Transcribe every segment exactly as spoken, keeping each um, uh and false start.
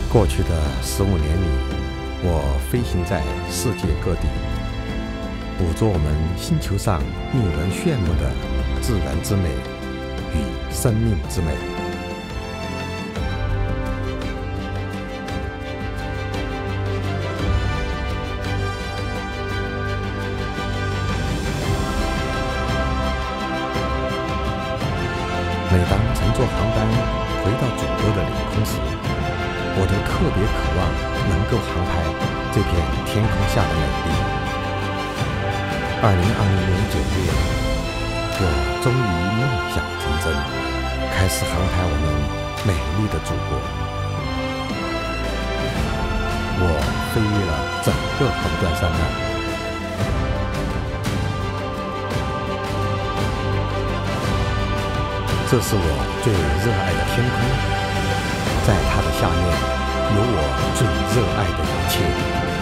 过去的十五年里，我飞行在世界各地，捕捉我们星球上令人炫目的自然之美与生命之美。每当乘坐航班回到祖国的领空时，我都特别渴望能够航拍这片天空下的美丽。二零二零年九月，我终于梦想成真，开始航拍我们美丽的祖国。我飞越了整个横断山脉。这是我最热爱的天空，在它的下面有我最热爱的一切。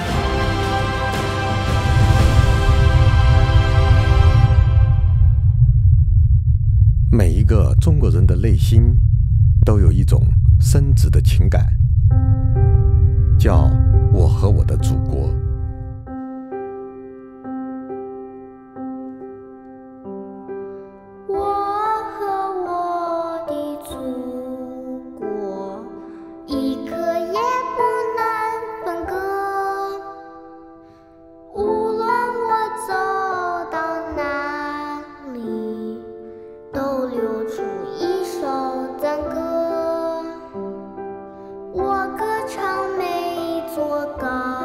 每一个中国人的内心都有一种深挚的情感，叫我和我的祖国。 我歌唱每一座高